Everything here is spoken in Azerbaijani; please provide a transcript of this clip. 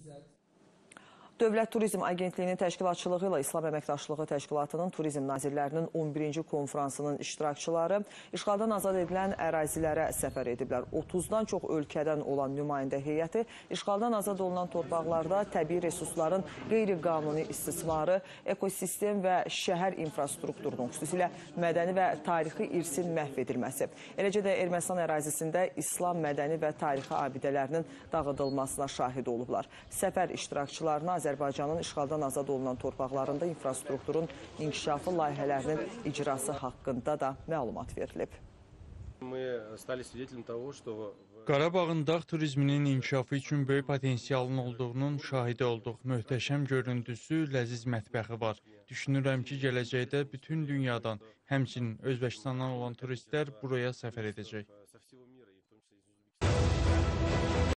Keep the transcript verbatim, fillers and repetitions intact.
Dövlət Turizm Agentliyinin təşkilatçılığı ilə İslam Əməkdaşlığı Təşkilatının Turizm Nazirlərinin on birinci konfransının iştirakçıları işğaldan azad edilən ərazilərə səfər ediblər. otuzdan çox ölkədən olan nümayəndə heyəti işğaldan azad olunan torpaqlarda təbii resursların qeyri-qanuni istismarı, ekosistem və şəhər infrastrukturunun, xüsusilə mədəni və tarixi irsin məhv edilməsi, eləcə də Ermənistan ərazisində İslam mədəni və tarixi abidələrinin dağıdılmasına şahid olublar. Səfər iştirakçılarına Azərbaycanın işğaldan azad olunan torpaqlarında infrastrukturun inkişafı layihələrinin icrası haqqında da məlumat verilib. Qarabağın dağ turizminin inkişafı üçün böyük potensialın olduğunun şahidi olduq. Möhtəşəm görüntüsü, ləziz mətbəxi var. Düşünürəm ki, gələcəkdə bütün dünyadan, həmçinin Özbəkistandan olan turistlər buraya səfər edəcək.